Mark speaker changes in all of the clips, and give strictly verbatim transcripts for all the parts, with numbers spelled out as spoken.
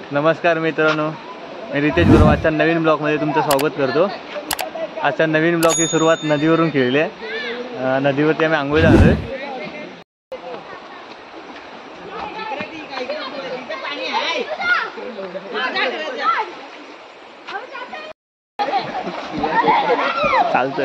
Speaker 1: नमस्कार मित्रांनो, मी रितेश गुरु आजच्या नवीन ब्लॉगमध्ये तुमचं स्वागत करतो। आजच्या नवीन ब्लॉगची सुरुवात नदीवरून केलेली आहे। नदीवरती आम्ही आंघोळीला आलोय। चालतंय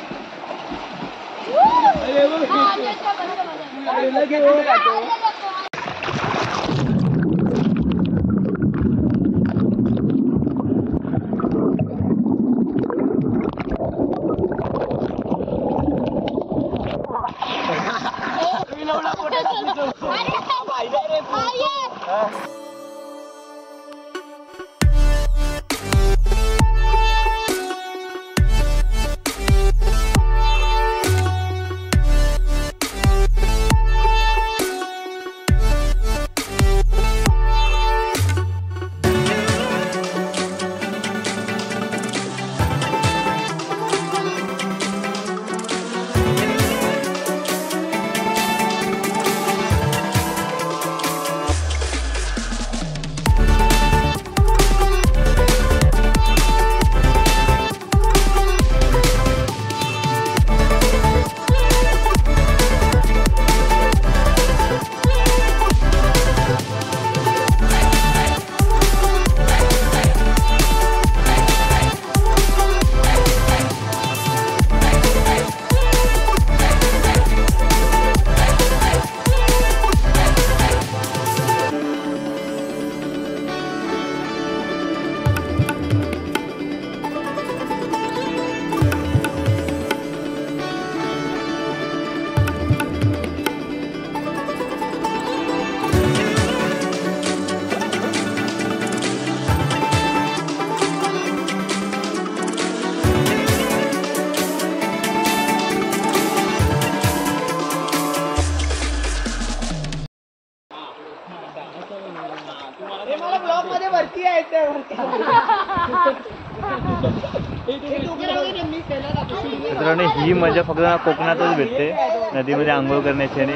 Speaker 1: मित्रांनो, ही मजा फक्त कोकणातच भेटते, नदीमध्ये आंघोळ करण्याची। आणि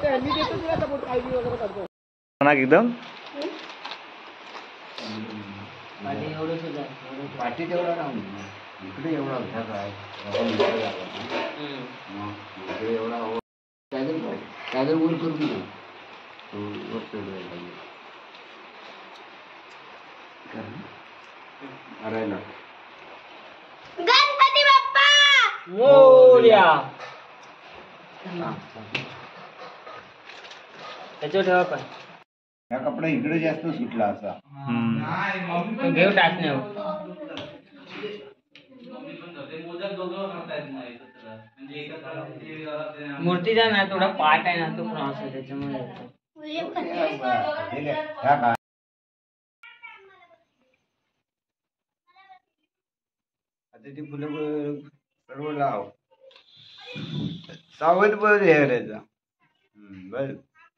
Speaker 1: एकदम
Speaker 2: गणपती बाप्पा मोरया। त्याच्यावर ठेवा पण
Speaker 3: या कपडा इकडे जास्त सुटला असा।
Speaker 2: हम्म घेऊ टाकणे मूर्तीचा ना थोडा पाठ आहे ना, तो क्रॉस आहे त्याच्यामुळे
Speaker 3: आता ती फुलं सर्व लाव सावध बघ हे करायचा। बर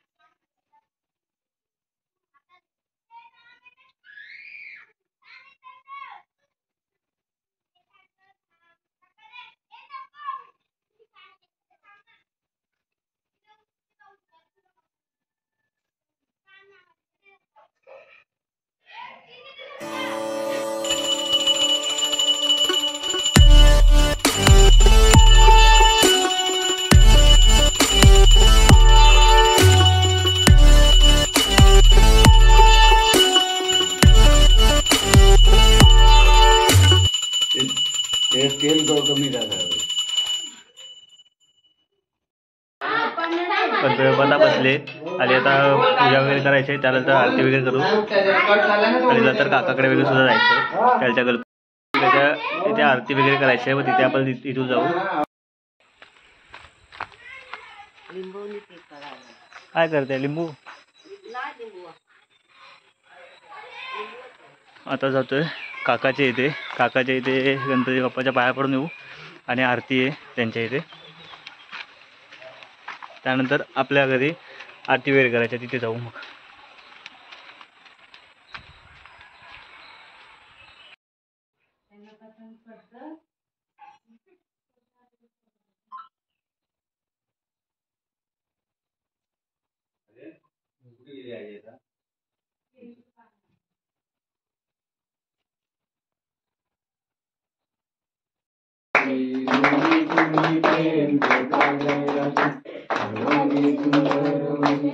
Speaker 3: तेल तो कमी टाकावे।
Speaker 1: गणपती बसले आणि आता पूजा वगैरे करायची, त्यानंतर आरती वगैरे करू आणि नंतर काकाकडे वगैरे सुद्धा जायचं। त्याच्या गणपतीच्या इथे आरती वगैरे करायची आहे, व तिथे आपण इथून जाऊ। काय करते लिंबू? आता जातोय काकाच्या इथे। काकाच्या इथे गणपती बाप्पाच्या पाया पडून येऊ आणि आरती आहे त्यांच्या इथे। त्यानंतर आपल्या घरी आरती वगैरे करायची, तिथे जाऊ मग।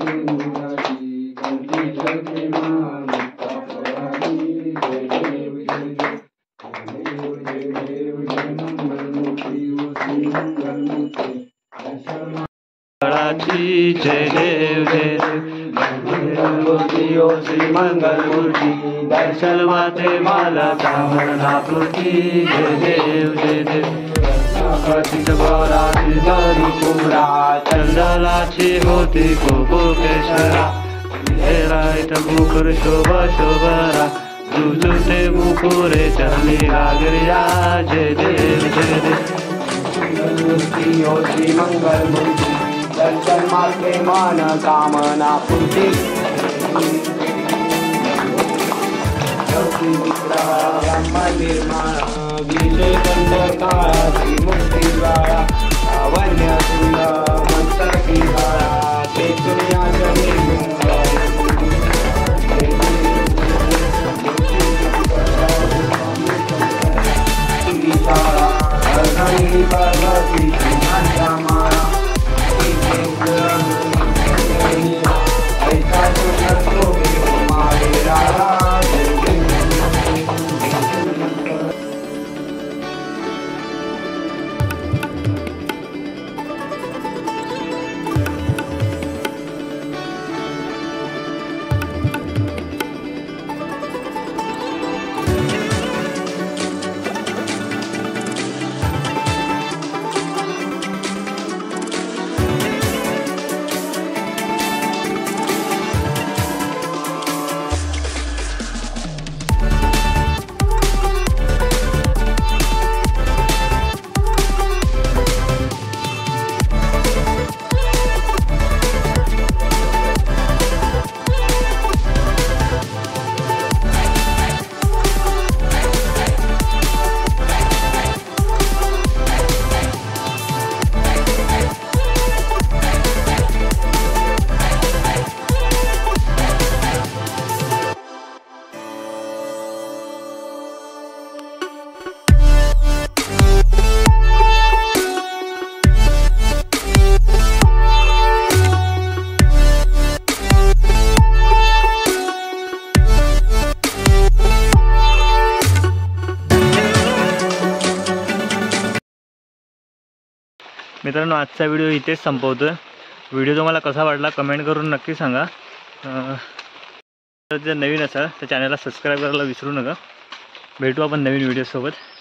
Speaker 1: मंगळाची जय देव जय देव श्री मंगलमूर्ती दर्शन माते माला कामनापूर्ती जय देव जय देव चंदनाची होती कोकोकेश्वरा मुकुर शोभा शोभरा जुजुते मुकुरे चरणी गागरिया जय देव जय देव
Speaker 4: श्री मंगलमूर्ती दर्शन माते मान कामना पूर्ती ब्रह्म निर्माण विजय कंदकाळा श्रीमुक्ती द्वारा वन्य सुंदर मंत्र की द्वारा ते
Speaker 1: मित्रांनो, आजचा व्हिडिओ इथेच संपवतो. व्हिडिओ तुम्हाला कसा वाटला कमेंट करून नक्की सांगा. जर नवीन असाल तर चॅनलला सबस्क्राईब करायला विसरू नका. भेटू आपण नवीन व्हिडिओसोबत.